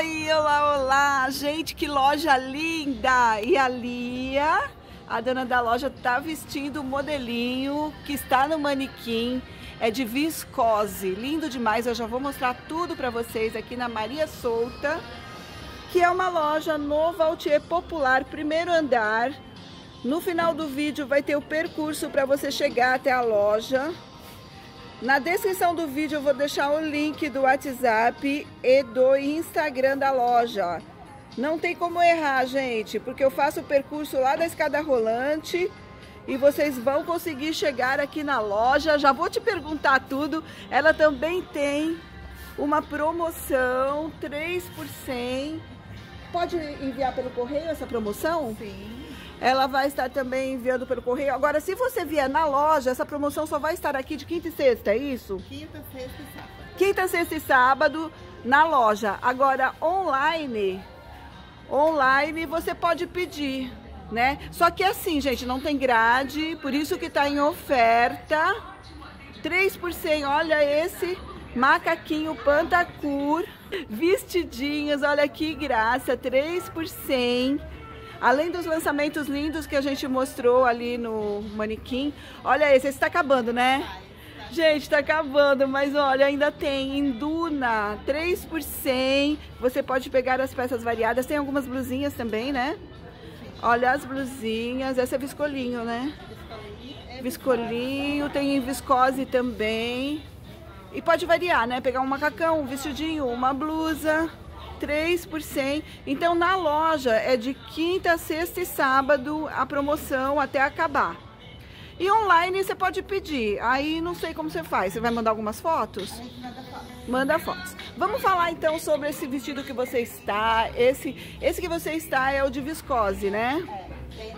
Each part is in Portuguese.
Oi, olá, olá, gente, que loja linda! E a Lia, a dona da loja, tá vestindo o modelinho que está no manequim, é de viscose, lindo demais. Eu já vou mostrar tudo para vocês aqui na Maria Souta, que é uma loja no Vautier Popular, primeiro andar. No final do vídeo vai ter o percurso para você chegar até a loja. Na descrição do vídeo eu vou deixar o link do WhatsApp e do Instagram da loja. Não tem como errar, gente, porque eu faço o percurso lá da escada rolante e vocês vão conseguir chegar aqui na loja. Já vou te perguntar tudo. Ela também tem uma promoção 3 por 100. Pode enviar pelo correio essa promoção? Sim. Ela vai estar também enviando pelo correio. Agora, se você vier na loja, essa promoção só vai estar aqui de quinta e sexta, é isso? Quinta, sexta e sábado. Quinta, sexta e sábado na loja. Agora, online você pode pedir, né? Só que assim, gente, não tem grade, por isso que tá em oferta. 3 por 100, olha esse macaquinho Pantacur, vestidinhos, olha que graça, 3 por 100. Além dos lançamentos lindos que a gente mostrou ali no manequim. Olha esse tá acabando, né? Gente, tá acabando, mas olha, ainda tem em Duna, 3 por 100. Você pode pegar as peças variadas. Tem algumas blusinhas também, né? Olha as blusinhas. Essa é viscolinho, né? Viscolinho, tem em viscose também. E pode variar, né? Pegar um macacão, um vestidinho, uma blusa. 3 por 100. Então na loja é de quinta, sexta e sábado a promoção até acabar. E online você pode pedir. Aí não sei como você faz. Você vai mandar algumas fotos? A gente manda foto. Manda fotos. Vamos falar então sobre esse vestido que você está. Esse que você está é o de viscose, né? É, tem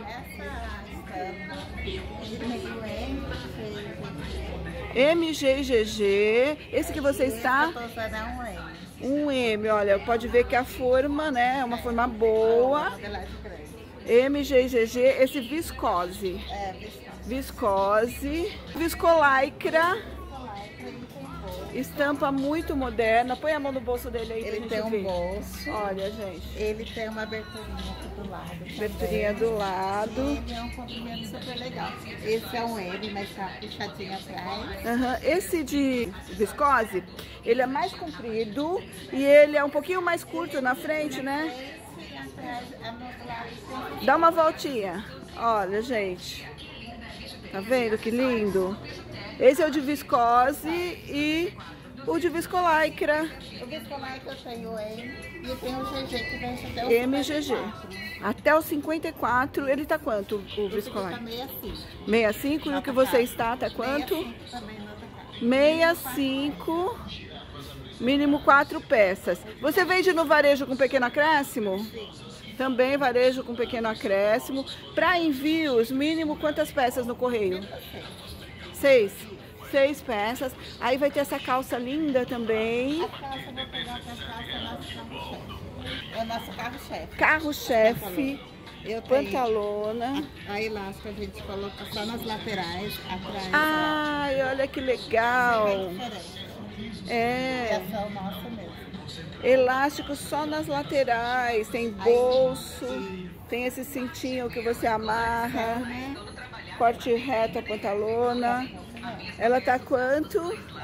nessa MGGG. Esse que você está? Eu tô usando um M. Um M, olha, pode ver que a forma, né, é uma forma boa. MGGG, esse viscose. É, Viscose. Viscolaicra. Estampa muito moderna. Põe a mão no bolso dele aí pra Ele gente tem um ver. bolso. Olha, gente. Ele tem uma aberturinha aqui do lado. Aberturinha do lado. Ele é um comprimento super legal. Esse é um M, mas tá puxadinho atrás. Uhum. Esse de viscose, ele é mais comprido e ele é um pouquinho mais curto na frente, né? Esse atrás, a mão do lado. Dá uma voltinha. Olha, gente. Tá vendo que lindo? Esse é o de viscose e o de viscolaicra. O viscolaicra eu tenho o M e eu tenho o GG que vence até o MGG. 54. Até o 54. Ele tá quanto, o Esse viscolaicra? aqui tá 65. 65. E o que você está, tá quanto? 65 também no outro carro. 65. Mínimo 4 peças. Você vende no varejo com pequeno acréscimo? Sim. Também varejo com pequeno acréscimo. Para envios, mínimo quantas peças no correio? 6 peças. Aí vai ter essa calça linda também. A calça, eu vou pegar essa calça, é nosso carro-chefe. É o nosso carro-chefe. Carro-chefe, Eu tenho pantalona. a elástica, a gente coloca só nas laterais, atrás. Ai, olha que legal. É diferente. É, Essa é o nosso mesmo. elástico só nas laterais. Tem bolso, tem esse cintinho que você amarra. Corte reto a pantalona. Ela tá quanto?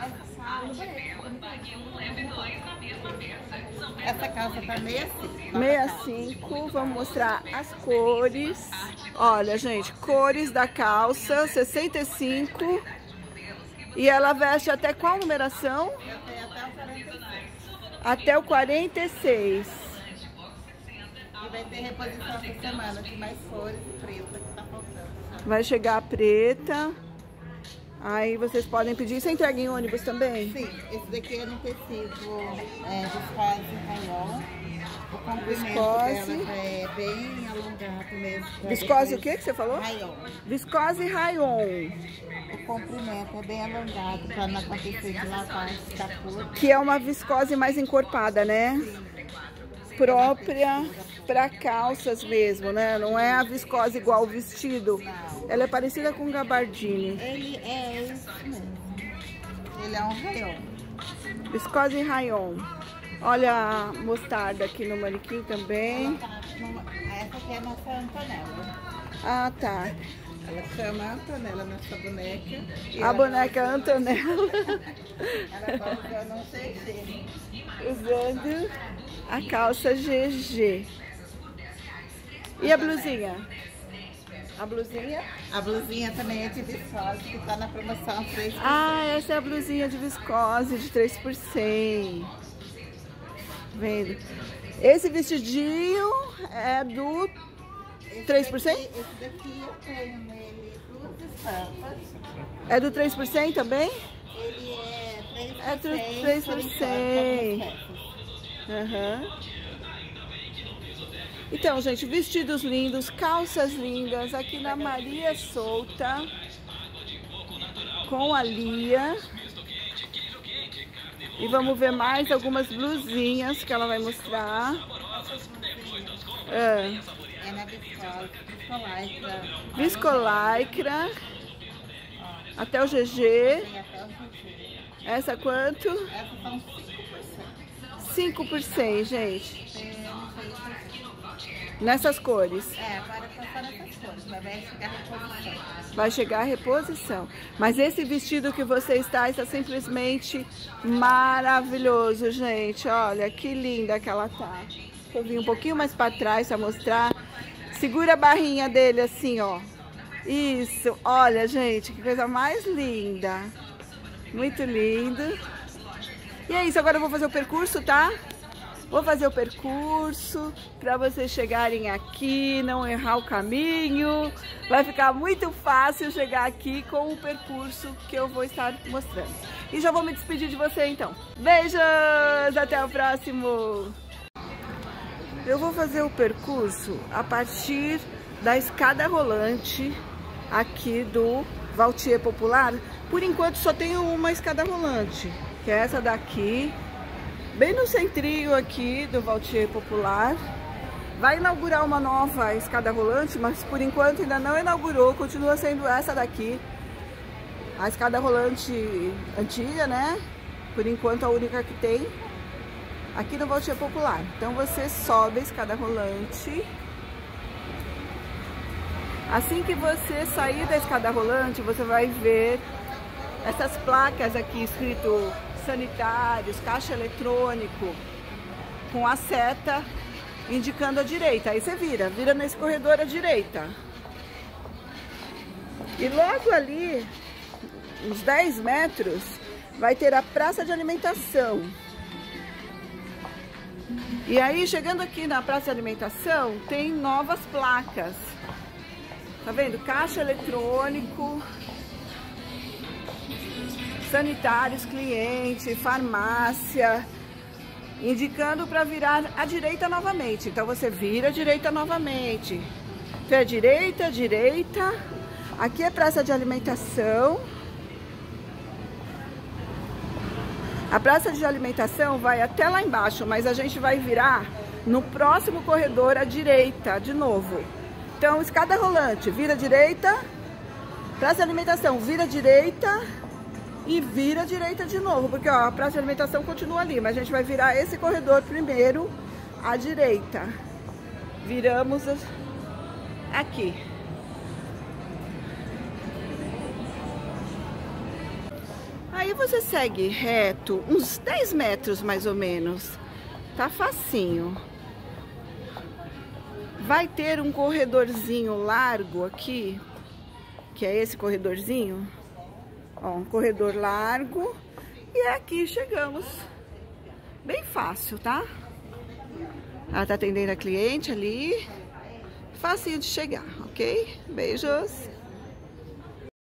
Essa calça tá 65. 65. Vamos mostrar as cores. Olha, gente, cores da calça, 65. E ela veste até qual numeração? Eu tenho até o 46. Até o 46. E vai ter reposição essa semana de mais cores e preta que tá faltando. Vai chegar a preta. Aí vocês podem pedir. Você entrega em ônibus também? Sim, esse daqui é no tecido viscose rayon. O comprimento Viscose. dela é bem alongado mesmo. Viscose o que você falou? Rayon. Viscose rayon. O comprimento é bem alongado para não acontecer de lavagem da cor. Que é uma viscose mais encorpada, né? Própria para calças mesmo, né? Não é a viscose igual o vestido. Não. Ela é parecida com gabardine. Ele é isso mesmo. Ele é um rayon. Viscose rayon. Olha a mostarda aqui no manequim também. Essa aqui é a nossa Antonella. Ah, tá. Ela chama Antonella, nossa boneca. A boneca Antonella. Ela tá usando um GG. Usando a calça GG. E a blusinha? A blusinha? A blusinha também é de viscose, que tá na promoção 3%. Ah, essa é a blusinha de viscose de 3%. Vendo? Esse vestidinho é do 3%? Esse daqui eu tenho nele duas estampas. É do 3% também? Ele é 3%. É do 3%. Aham. Então, gente, vestidos lindos, calças lindas, aqui na Maria Solta, com a Lia. E vamos ver mais algumas blusinhas que ela vai mostrar. É na viscose, viscolaicra. Viscolaicra. Até o GG. Tem até o GG. Essa quanto? Essas são 5%. 5 por 100, gente. Não sei se... Nessas cores. Agora tá só nessas cores, mas vai chegar a reposição. Vai chegar a reposição. Mas esse vestido que você está simplesmente maravilhoso, gente. Olha que linda que ela tá. Eu vim um pouquinho mais para trás para mostrar. Segura a barrinha dele assim, ó. Isso. Olha, gente, que coisa mais linda. Muito lindo. E é isso. Agora eu vou fazer o percurso, tá? Vou fazer o percurso para vocês chegarem aqui, não errar o caminho. Vai ficar muito fácil chegar aqui com o percurso que eu vou estar mostrando. E já vou me despedir de você então. Beijos! Até o próximo! Eu vou fazer o percurso a partir da escada rolante aqui do Vautier Popular. Por enquanto só tenho uma escada rolante, que é essa daqui. Bem no centrinho aqui do Vautier Popular. Vai inaugurar uma nova escada rolante, mas por enquanto ainda não inaugurou, continua sendo essa daqui. A escada rolante antiga, né? Por enquanto a única que tem aqui no Vautier Popular. Então você sobe a escada rolante. Assim que você sair da escada rolante, você vai ver essas placas aqui escrito sanitários, caixa eletrônico, com a seta indicando a direita. Aí você vira nesse corredor à direita. E logo ali, uns 10 metros, vai ter a praça de alimentação. E aí, chegando aqui na praça de alimentação, tem novas placas. Tá vendo? Caixa eletrônico, sanitários, cliente, farmácia, indicando para virar à direita novamente. Então você vira à direita novamente. Então é direita, direita. Aqui é praça de alimentação. A praça de alimentação vai até lá embaixo, mas a gente vai virar no próximo corredor à direita de novo. Então escada rolante, vira à direita. Praça de alimentação, vira à direita. E vira à direita de novo, porque ó, a praça de alimentação continua ali, mas a gente vai virar esse corredor primeiro à direita. Viramos aqui. Aí você segue reto, uns 10 metros mais ou menos. Tá facinho. Vai ter um corredorzinho largo aqui, que é esse corredorzinho. Ó, um corredor largo. E aqui chegamos. Bem fácil, tá? Ela tá atendendo a cliente ali. Facinho de chegar, ok? Beijos.